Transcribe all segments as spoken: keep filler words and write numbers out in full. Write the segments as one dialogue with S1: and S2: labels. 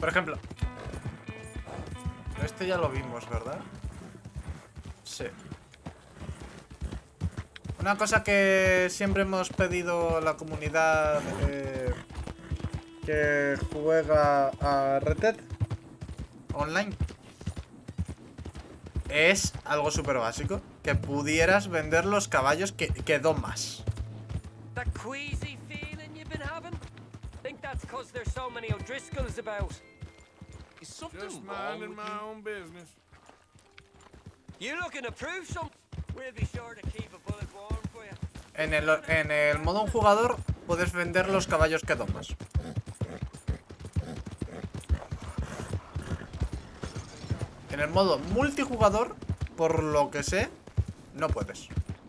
S1: Por ejemplo, este ya lo vimos, ¿verdad? Sí. Una cosa que siempre hemos pedido a la comunidad eh, que juega a Red Dead Online es algo súper básico, que pudieras vender los caballos que, que domas.
S2: That queasy feeling you've been having? Think that's cause there's so many O'Driscolls about. Is something
S3: Just
S2: wrong
S3: minding
S2: with
S3: my
S2: you?
S3: own business.
S2: You looking to prove something? We'll be sure to keep a bullet warm for you.
S1: En el, en el modo un jugador puedes vender los caballos que domas. En el modo multijugador, por lo que sé, no puedes.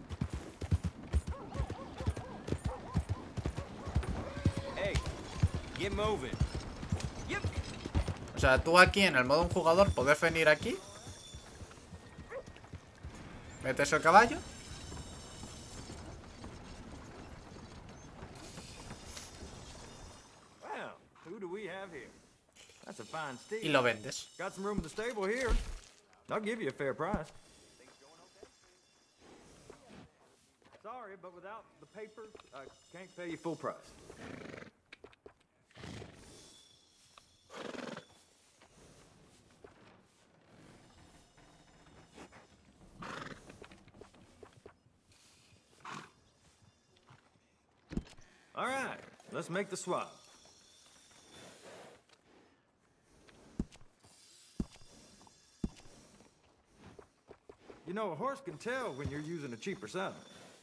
S2: Hey, get moving. Yep.
S1: O sea, tú aquí en el modo un jugador puedes venir aquí, metes el caballo
S4: Well, who do we have here? That's a fine
S1: y
S4: steed.
S1: lo vendes.
S4: Got some room in the stable here. I'll give you a fair price. Sorry, but without the paper, I can't pay you full price. All right, let's make the swap. You know, a horse can tell when you're using a cheaper saddle.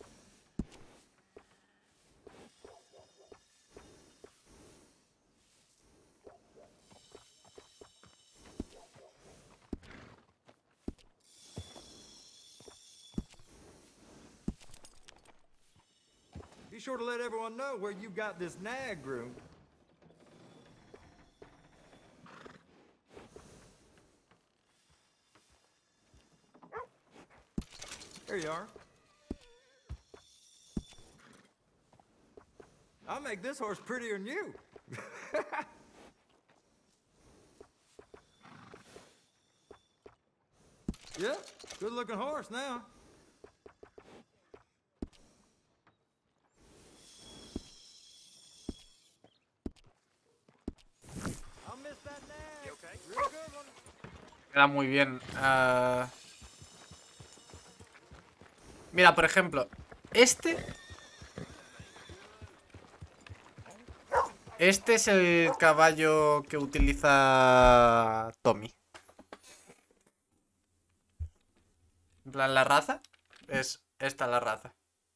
S4: Be sure to let everyone know where you got this nag groomed. There you are. I'll make this horse prettier than you. Yeah, good looking horse now. I'll miss that nag.
S2: You okay?
S4: Real good one.
S1: Queda muy bien. Uh... Mira, por ejemplo, este... Este es el caballo que utiliza Tommy. En plan, la raza es esta la raza.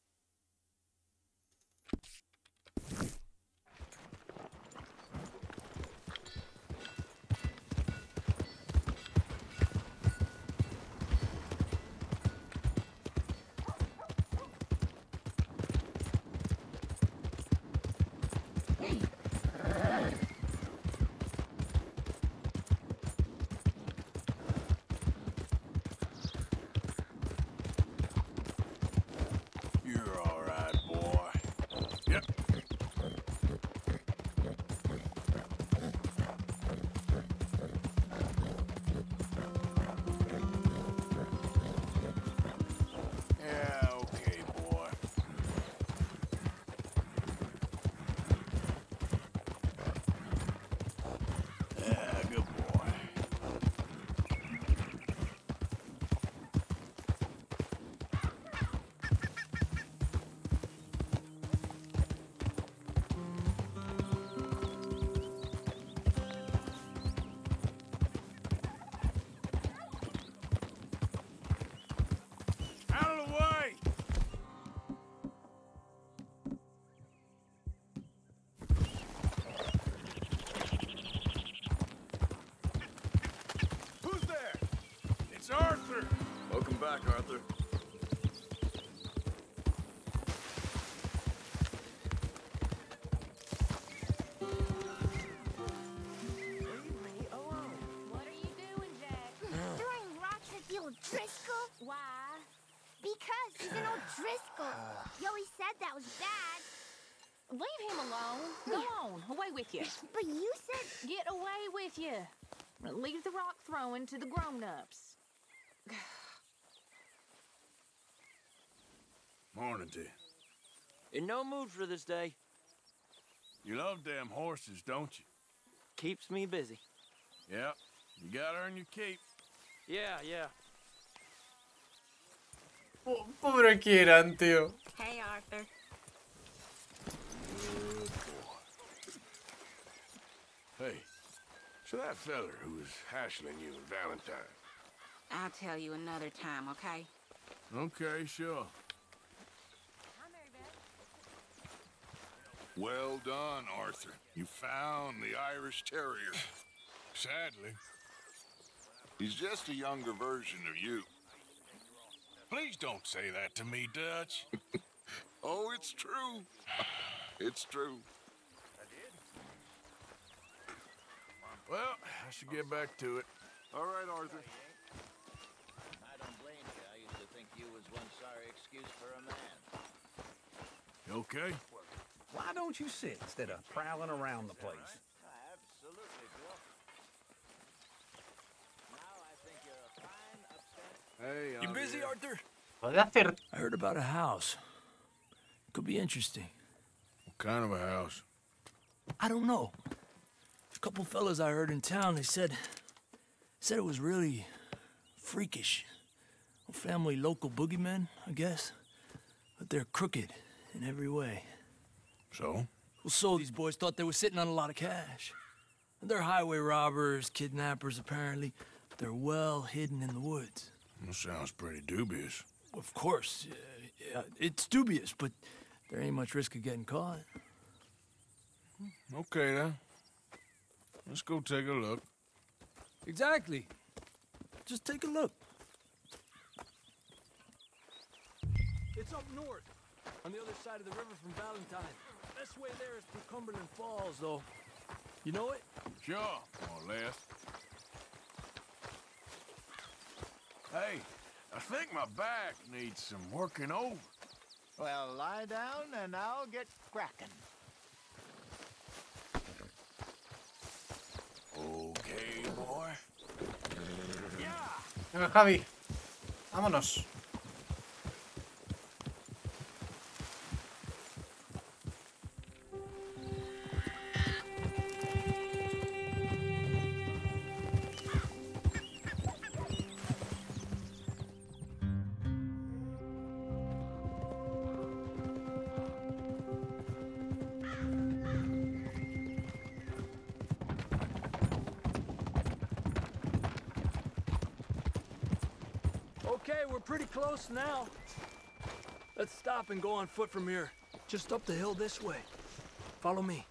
S3: You're all right, boy. Yep. Yeah, okay, boy. Yeah, good boy. Out of the way! Who's there? It's Arthur.
S5: Welcome back, Arthur.
S6: What are you doing, Jack?
S7: Throwing rocks at the O'Driscoll?
S6: Why?
S7: Because he's an O'Driscoll. You always said that was bad.
S6: Leave him alone. Go on, away with you.
S7: But you said...
S6: Get away with you. Leave the rock throwing to the grown-ups.
S3: Morning to you.
S2: In no mood for this day.
S3: You love damn horses, don't you?
S2: Keeps me busy.
S3: Yep. You gotta earn your keep.
S2: Yeah, yeah.
S1: Po- Pobre Kieran, tío.
S7: Hey, Arthur.
S3: Good boy. Hey, so that feller who was hassling you in Valentine.
S5: I'll tell you another time, okay?
S3: Okay, sure. Well done, Arthur. You found the Irish Terrier. Sadly, he's just a younger version of you. Please don't say that to me, Dutch. Oh, it's true. It's true. Well, I should get back to it. All right, Arthur.
S8: I don't blame you. I used to think you was one sorry excuse for a man.
S3: You okay?
S9: Why don't you sit instead of prowling around the place?
S8: Absolutely, Bill. Now I think you're a fine, upstanding...
S3: Hey,
S9: You
S3: I'm
S9: busy,
S3: here.
S9: Arthur?
S1: Puede hacer.
S9: I heard about a house. Could be interesting.
S3: What kind of a house?
S9: I don't know. A couple fellas I heard in town, they said... said it was really... freakish. A family local boogeymen, I guess. But they're crooked in every way.
S3: So?
S9: Well, so these boys thought they were sitting on a lot of cash. They're highway robbers, kidnappers, apparently. But they're well hidden in the woods.
S3: That sounds pretty dubious.
S9: Of course, uh, yeah, it's dubious, but there ain't much risk of getting caught.
S3: Okay, then. Let's go take a look.
S9: Exactly. Just take a look. It's up north, on the other side of the river from Valentine. Best way there is through Cumberland Falls, though. You know it?
S3: Sure, more or less. Hey, I think my back needs some working over.
S8: Well, lie down and I'll get cracking.
S3: Okay, boy.
S1: Venga, Javi. Vámonos.
S9: Okay, we're pretty close now. Let's stop and go on foot from here. Just up the hill this way. Follow me.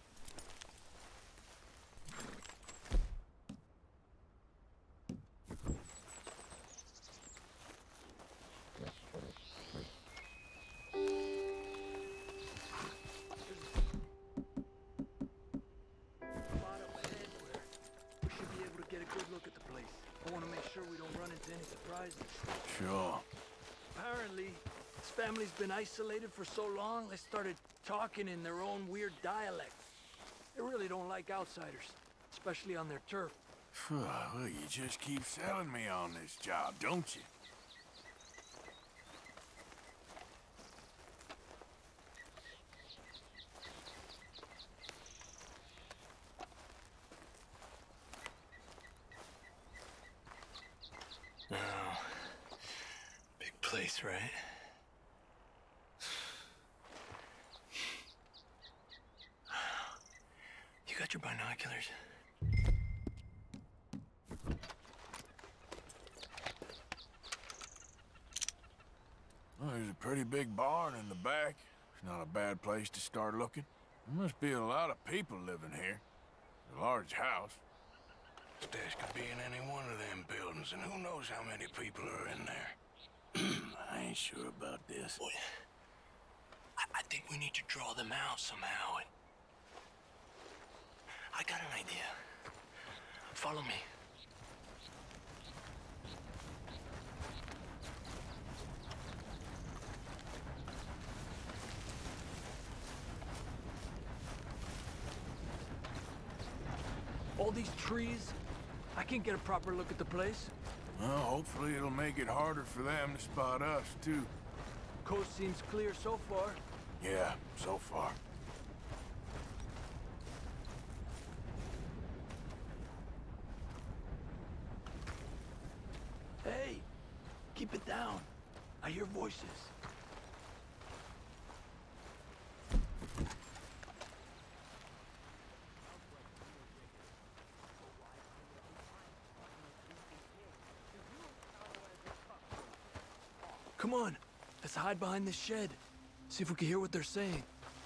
S9: Spot up ahead where we should be able to get a good look at the place. I want to make sure we don't run into any surprises.
S3: Sure.
S9: Apparently, this family's been isolated for so long, they started talking in their own weird dialect. They really don't like outsiders, especially on their turf.
S3: Well, you just keep selling me on this job, don't you?
S9: Oh, big place, right? You got your binoculars?
S3: Well, there's a pretty big barn in the back. It's not a bad place to start looking. There must be a lot of people living here. A large house.
S10: Stash could be in any one of them buildings, and who knows how many people are in there.
S3: I ain't sure about this.
S9: Boy, I, I think we need to draw them out somehow. And I got an idea. Follow me. All these trees. I can't get a proper look at the place.
S10: Well, hopefully it'll make it harder for them to spot us, too.
S9: Coast seems clear so far.
S10: Yeah, so far.
S9: Hey, keep it down. I hear voices. Come on, let's hide behind this shed. See if we can hear what they're saying.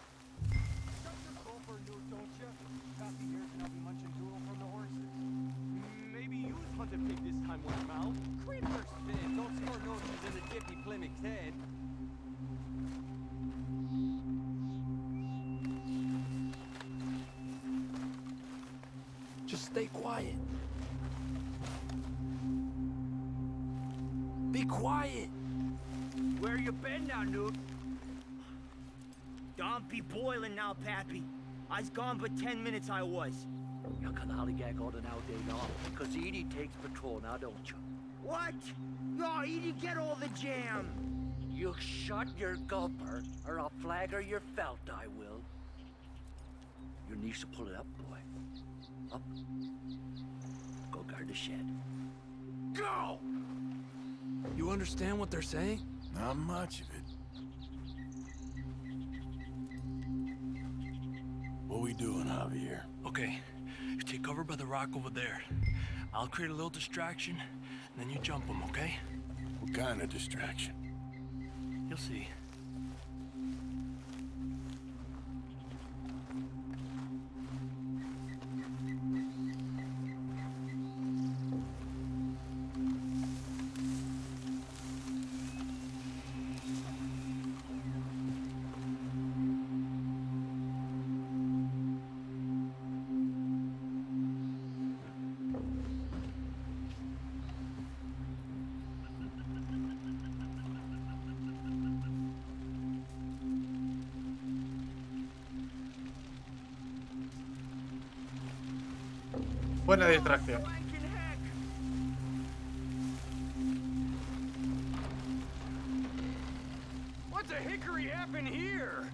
S4: Maybe you hunt a pig this time, one mouth. Creepers spin. Don't store notions in the dippy Plymouth's head.
S9: Just stay quiet. Be quiet.
S11: Where you been now, Newt? Don't be boiling now, Pappy. I's gone but ten minutes I was.
S12: You can hollygag all the now day long, because Edie takes patrol now, don't you?
S11: What? No, Edie, get all the jam.
S12: You shut your gulper, or I'll flagger your felt, I will. Your niece will pull it up, boy. Up. Go guard the shed.
S10: Go!
S9: You understand what they're saying?
S10: Not much of it. What we doing, Javier?
S9: Okay, you take cover by the rock over there. I'll create a little distraction, and then you jump them, okay?
S10: What kind of distraction?
S9: You'll see.
S1: Buena distracción.
S4: What the hickory happened here?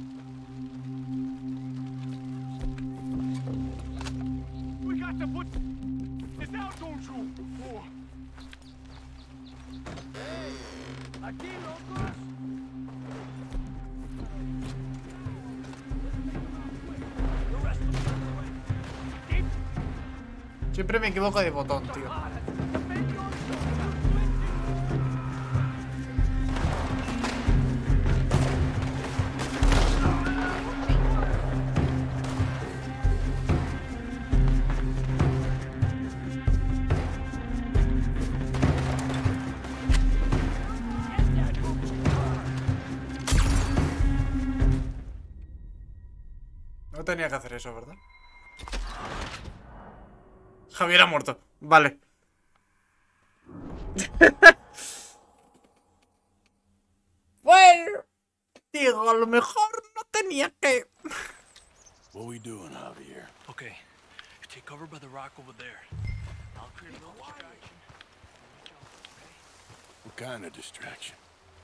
S4: We got to put this out, don't you? Oh. Hey, aquí, locos.
S1: Siempre me equivoco de botón, tío. No tenía que hacer eso, ¿verdad? Javier ha muerto. Vale. Bueno, digo, a lo mejor no tenía que.
S10: What we doing, Javier?
S9: Okay, you take cover by the rock over there. I'll create a little distraction.
S10: What kind of distraction?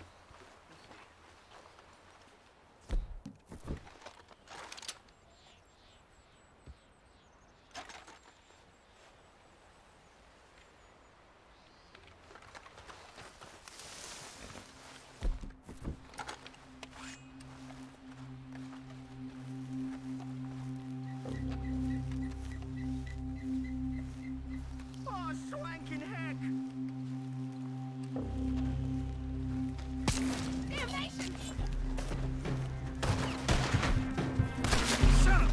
S11: Oh, swanking heck!
S6: Damnation!
S10: Son of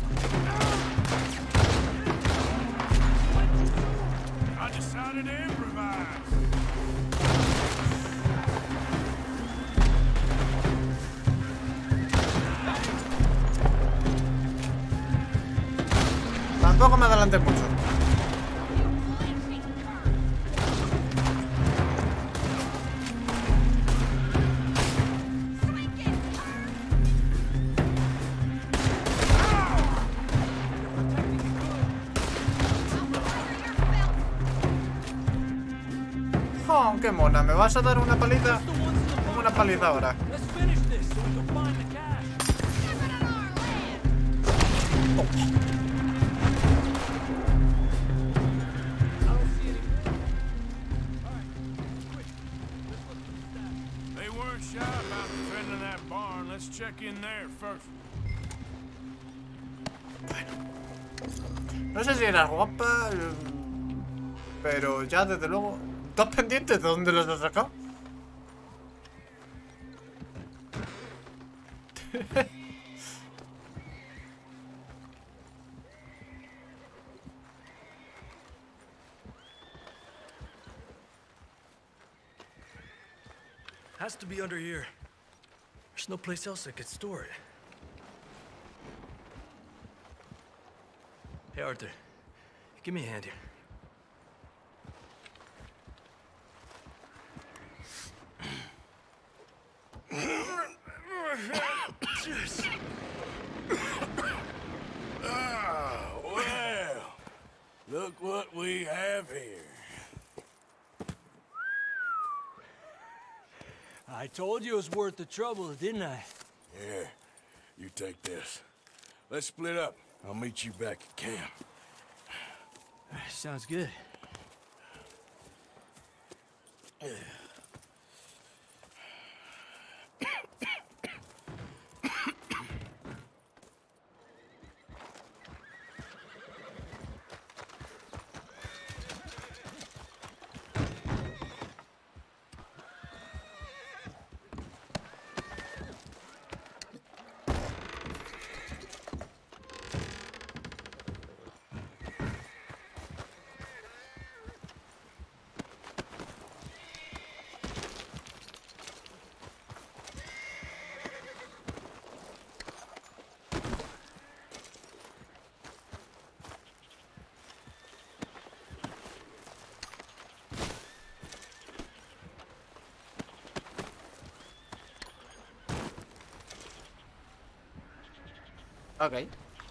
S10: a... I decided to improvise.
S1: Tampoco me adelanté mucho. Aunque mona, ¿me vas a dar una paliza? Como una paliza ahora.
S10: They weren't shy about defending that barn. Let's check in there first.
S1: No sé si eras guapa, pero ya desde luego. ¿Dos pendientes? ¿De dónde los has sacado?
S9: Has to be under here. There's no place else I could store it. Hey, Arthur. Give me a hand here.
S10: Ah, well, look what we have here.
S9: I told you it was worth the trouble, didn't I?
S10: Yeah, you take this. Let's split up. I'll meet you back at camp.
S9: Sounds good.
S1: Ok.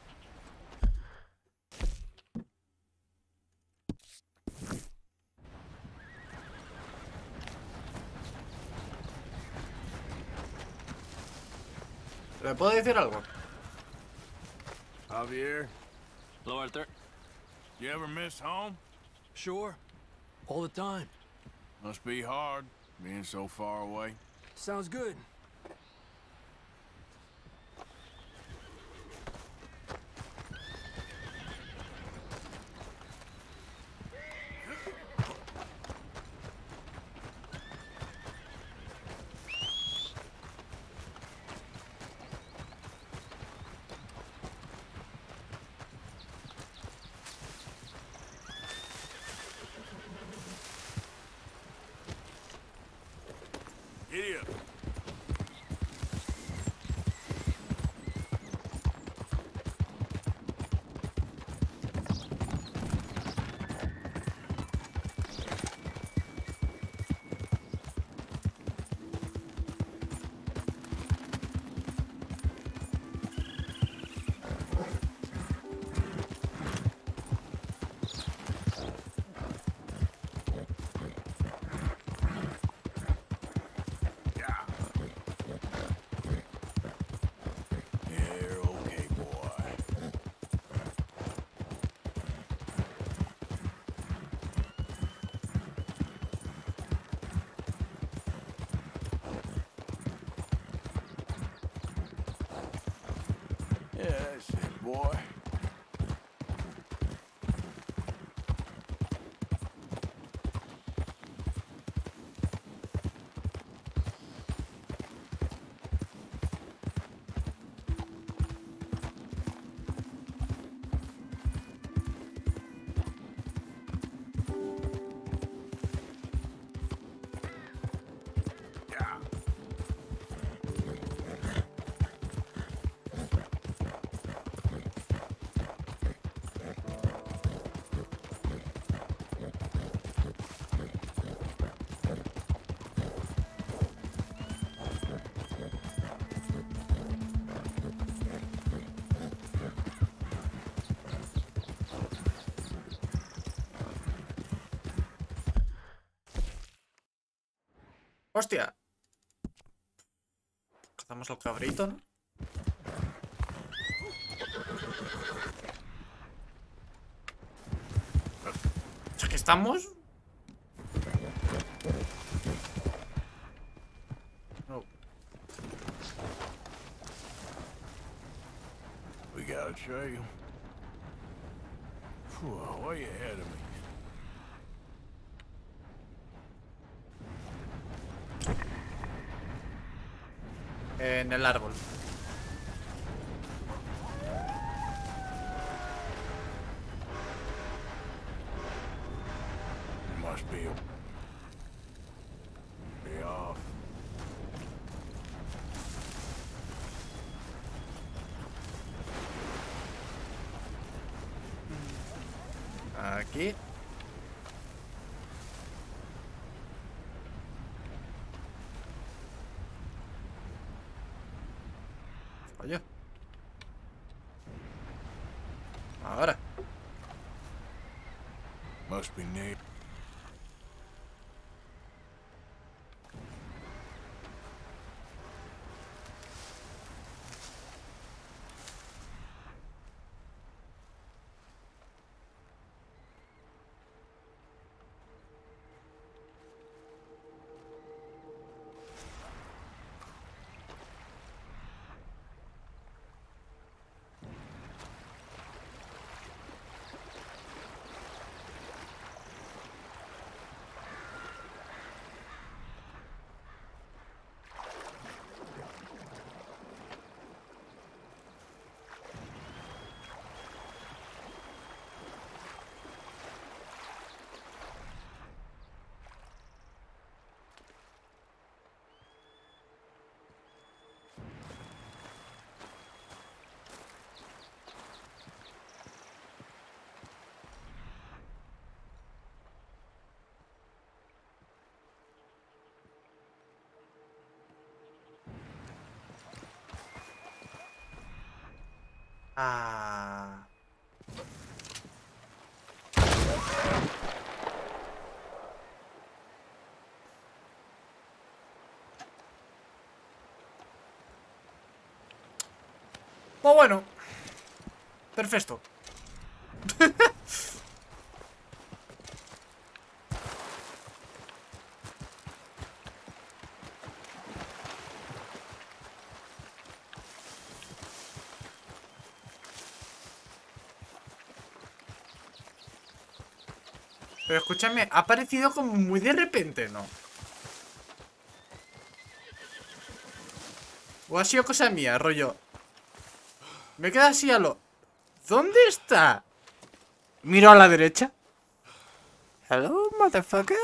S1: ¿Le puedo decir algo?
S10: Javier?
S9: Hello, Arthur.
S10: You ever miss home?
S9: Sure. All the time.
S10: Must be hard, being so far away.
S9: Sounds good.
S10: Giddy up. Yeah, that's it, boy.
S1: ¡Hostia! Cazamos al cabrito, ¿no? ¿Ya que estamos? No.
S10: We got a trail. Whew, way ahead of me.
S1: En el árbol.
S10: Must be. Be off.
S1: Aquí. Oye. Ahora.
S10: Must be near.
S1: Ah. Pues bueno. Perfecto. Pero escúchame, ha aparecido como muy de repente, ¿no? O ha sido cosa mía, rollo. Me queda así a lo... ¿Dónde está? Miro a la derecha. Hello, motherfucker.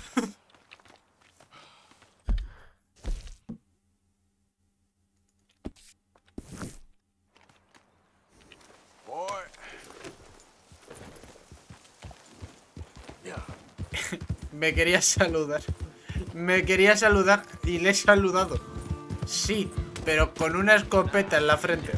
S10: Boy.
S1: Me quería saludar. Me quería saludar y le he saludado. Sí, pero con una escopeta en la frente.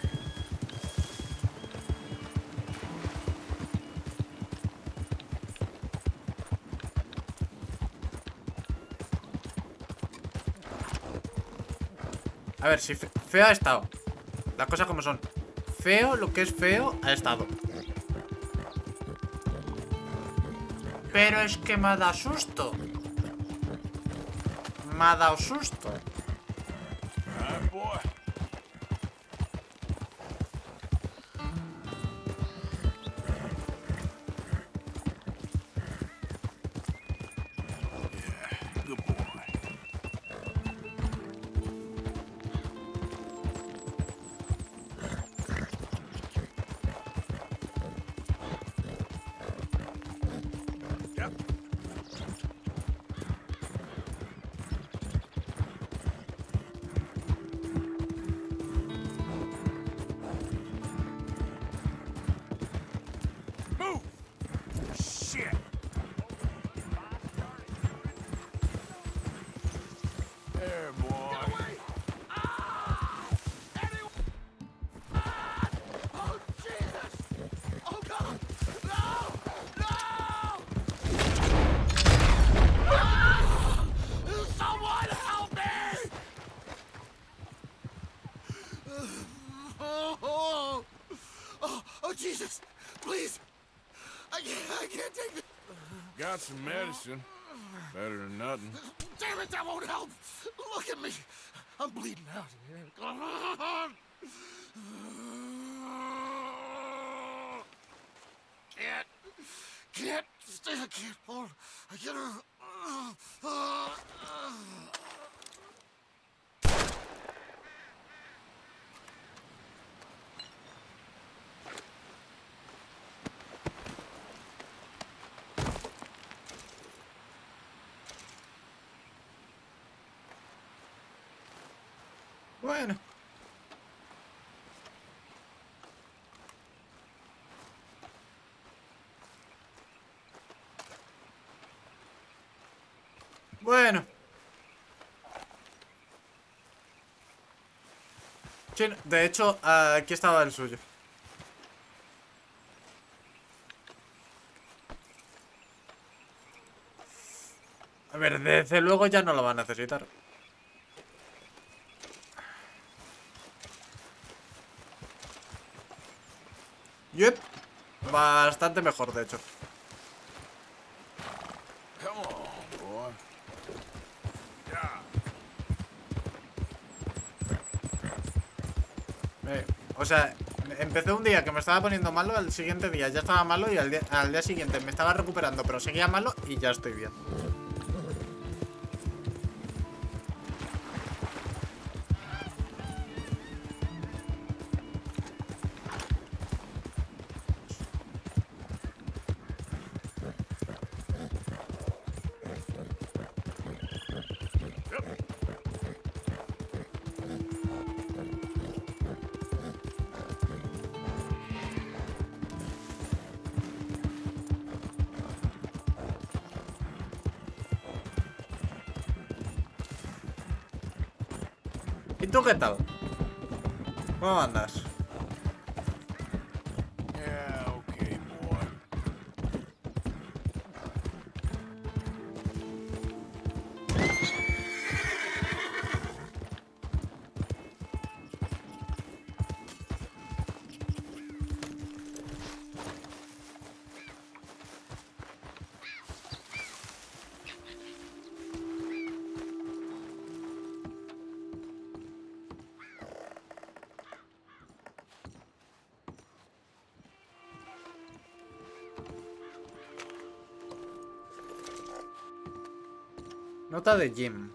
S1: A ver, si fe feo ha estado. Las cosas como son. Feo, lo que es feo, ha estado. Pero es que me ha dado susto. Me ha dado susto.
S3: Oh, oh, oh, oh, Jesus! Please! I can't, I can't take it!
S10: Got some medicine. Better than nothing.
S3: Damn it, that won't help! Look at me! I'm bleeding out. Can't. Can't. Stay, I can't hold. I can't.
S1: Bueno. Bueno. Sí, de hecho, aquí estaba el suyo. A ver, desde luego ya no lo va a necesitar. Yep. Bastante mejor, de hecho.
S10: Come on, boy.
S1: Eh, o sea, empecé un día que me estaba poniendo malo, al siguiente día ya estaba malo y al día, al día siguiente me estaba recuperando, pero seguía malo y ya estoy bien. ¿Y tú qué tal? ¿Cómo andas?
S10: Yeah, okay, boy.
S1: Nota de Jim.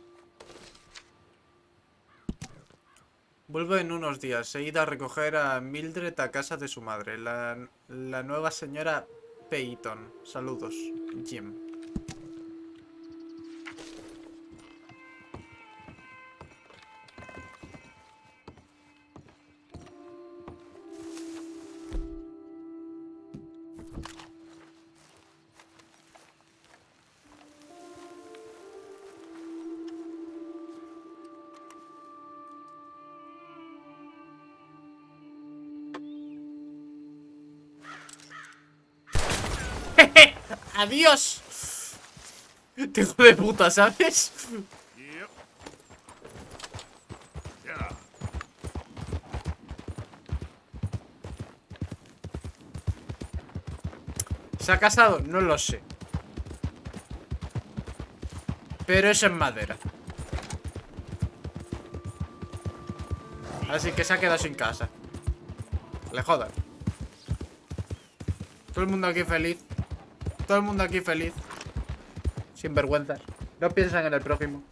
S1: Vuelvo en unos días. He ido a recoger a Mildred a casa de su madre, la, la nueva señora Peyton. Saludos, Jim. ¡Adiós! Te hijo de puta, ¿sabes?
S10: Yep. Yeah.
S1: ¿Se ha casado? No lo sé. Pero es en madera. Así que se ha quedado sin casa. Le jodan. Todo el mundo aquí feliz. Todo el mundo aquí feliz. Sin vergüenzas. No piensan en el prójimo.